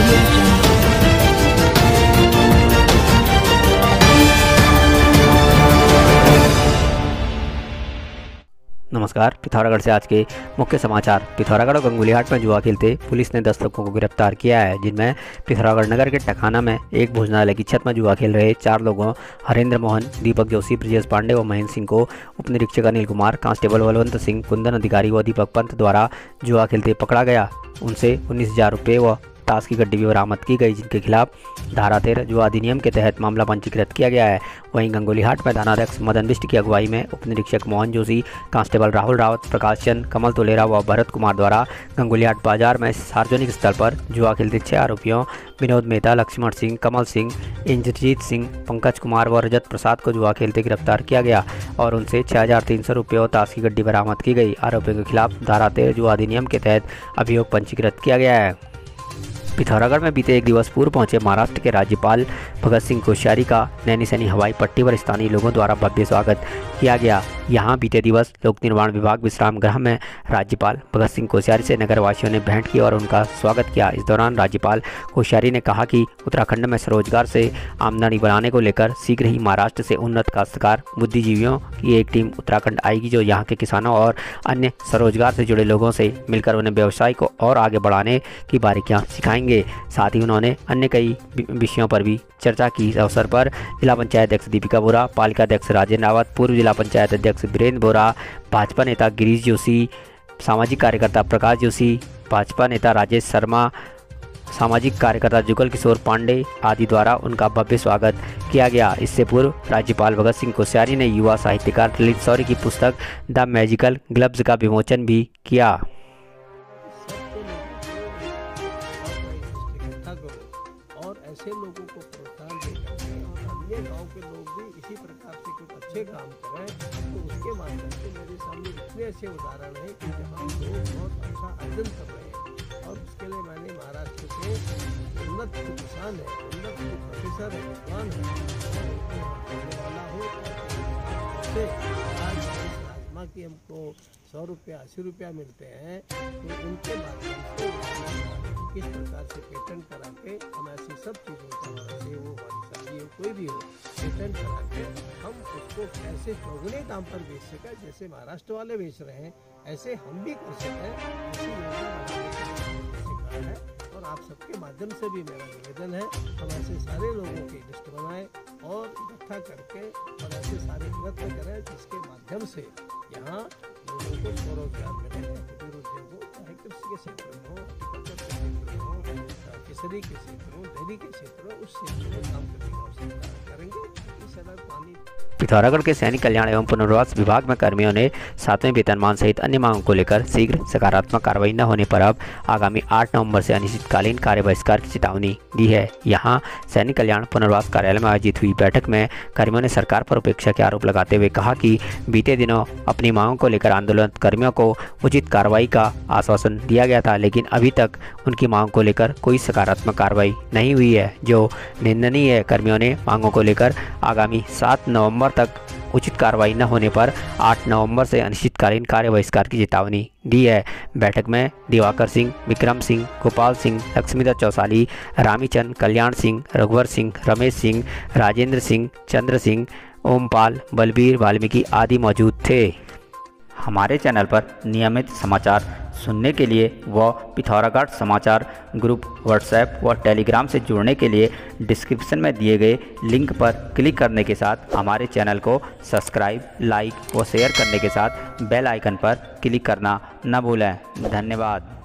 audio jungle. नमस्कार। पिथौरागढ़ से आज के मुख्य समाचार। पिथौरागढ़ और गंगुलीहाट में जुआ खेलते पुलिस ने 10 लोगों को गिरफ्तार किया है, जिनमें पिथौरागढ़ नगर के टखाना में एक भोजनालय की छत में जुआ खेल रहे 4 लोगों हरेंद्र मोहन, दीपक जोशी, ब्रजेश पांडे व महेंद्र सिंह को उप निरीक्षक अनिल कुमार, कांस्टेबल बलवंत सिंह, कुंदन अधिकारी व दीपक पंत द्वारा जुआ खेलते पकड़ा गया। उनसे 19,000 रुपये व ताश की गड्डी भी बरामद की गई, जिनके खिलाफ धारा 13 जुआ अधिनियम के तहत मामला पंजीकृत किया गया है। वहीं गंगुलीहाट में थानाध्यक्ष मदन बिष्ट की अगुवाई में उप निरीक्षक मोहन जोशी, कांस्टेबल राहुल रावत, प्रकाश चंद, कमल तोलेरा व भरत कुमार द्वारा गंगुलीहाट बाजार में सार्वजनिक स्थल पर जुआ खेलते 6 आरोपियों विनोद मेहता, लक्ष्मण सिंह, कमल सिंह, इंद्रजीत सिंह, पंकज कुमार व रजत प्रसाद को जुआ खेलते गिरफ्तार किया गया और उनसे 6,300 रुपये और ताश की गड्डी बरामद की गई। आरोपियों के खिलाफ धारा 13 जुआ अधिनियम के तहत अभियोग पंजीकृत किया गया है। पिथौरागढ़ में बीते एक दिवस पूर्व पहुंचे महाराष्ट्र के राज्यपाल भगत सिंह कोश्यारी का नैनीसैनी हवाई पट्टी पर स्थानीय लोगों द्वारा भव्य स्वागत किया गया। यहां बीते दिवस लोक निर्माण विभाग विश्राम गृह में राज्यपाल भगत सिंह कोश्यारी से नगरवासियों ने भेंट की और उनका स्वागत किया। इस दौरान राज्यपाल कोश्यारी ने कहा कि उत्तराखंड में स्वरोजगार से आमदनी बढ़ाने को लेकर शीघ्र ही महाराष्ट्र से उन्नत काश्तकार बुद्धिजीवियों की एक टीम उत्तराखंड आएगी, जो यहाँ के किसानों और अन्य स्वरोजगार से जुड़े लोगों से मिलकर उन्हें व्यवसाय को और आगे बढ़ाने की बारीकियां सिखाएंगे। साथ ही उन्होंने अन्य कई विषयों पर भी चर्चा की। इस अवसर पर जिला पंचायत अध्यक्ष दीपिका बोरा, पालिका अध्यक्ष राजेंद्र रावत, पूर्व जिला पंचायत अध्यक्ष वीरेंद्र बोरा, भाजपा नेता गिरीश जोशी, सामाजिक कार्यकर्ता प्रकाश जोशी, भाजपा नेता राजेश शर्मा, सामाजिक कार्यकर्ता जुगल किशोर पांडे आदि द्वारा उनका भव्य स्वागत किया गया। इससे पूर्व राज्यपाल भगत सिंह कोश्यारी ने युवा साहित्यकार ललित शौरी की पुस्तक द मैजिकल ग्लव्स का विमोचन भी किया। और ऐसे लोगों को प्रोत्साहन देकर और अन्य गांव के लोग भी इसी प्रकार से कुछ अच्छे काम करें, तो उसके माध्यम से मेरे सामने इतने अच्छे उदाहरण हैं कि जहां लोग बहुत अच्छा अर्जन कर रहे हैं। और उसके लिए मैंने महाराष्ट्र के उन्नत किसान है, उन्नत प्रोफेसर है, विद्वान है, उनको वाला हो उससे आज राजमा की हमको 100 रुपया 80 रुपया मिलते हैं, तो उनके माध्यम से किस प्रकार से पेटेंट करा के हम ऐसी सब चीज़ों का, जैसे वो हमारी सब्जी हो कोई भी हो, पेटेंट करा के हम उसको कैसे चौगुने दाम पर बेच सकें, जैसे महाराष्ट्र वाले बेच रहे हैं ऐसे हम भी कर सकें, ऐसी योजना बनाने है। और आप सबके माध्यम से भी मेरा निवेदन है, हम ऐसे सारे लोगों की लिस्ट बनाएं और इकट्ठा करके और ऐसे सारे प्रयत्न करें जिसके माध्यम से यहाँ लोगों को स्वरोजगार मिले, कुटीर उद्योग हो, चाहे कृषि के क्षेत्र में हो, किसरी के क्षेत्र हो, डेयरी के क्षेत्र हो, उस क्षेत्र में काम करने का अवसर करेंगे। इस सड़क पानी पिथौरागढ़ के सैनिक कल्याण एवं पुनर्वास विभाग में कर्मियों ने 7वें वेतनमान सहित अन्य मांगों को लेकर शीघ्र सकारात्मक कार्रवाई न होने पर अब आगामी 8 नवंबर से अनिश्चितकालीन कार्य बहिष्कार की चेतावनी दी है। यहां सैनिक कल्याण पुनर्वास कार्यालय में आयोजित हुई बैठक में कर्मियों ने सरकार पर उपेक्षा के आरोप लगाते हुए कहा कि बीते दिनों अपनी मांगों को लेकर आंदोलनरत कर्मियों को उचित कार्रवाई का आश्वासन दिया गया था, लेकिन अभी तक उनकी मांगों को लेकर कोई सकारात्मक कार्रवाई नहीं हुई है, जो निंदनीय है। कर्मियों ने मांगों को लेकर आगामी 7 नवंबर तक उचित कार्रवाई न होने पर 8 नवंबर से अनिश्चितकालीन कार्य बहिष्कार की चेतावनी दी है। बैठक में दिवाकर सिंह, विक्रम सिंह, गोपाल सिंह, लक्ष्मीदत्त चौसाली, रामीचंद, कल्याण सिंह, रघुवर सिंह, रमेश सिंह, राजेंद्र सिंह, चंद्र सिंह, ओमपाल, बलबीर, वाल्मीकि आदि मौजूद थे। हमारे चैनल पर नियमित समाचार सुनने के लिए व पिथौरागढ़ समाचार ग्रुप व्हाट्सएप व टेलीग्राम से जुड़ने के लिए डिस्क्रिप्शन में दिए गए लिंक पर क्लिक करने के साथ हमारे चैनल को सब्सक्राइब, लाइक व शेयर करने के साथ बेल आइकन पर क्लिक करना न भूलें। धन्यवाद।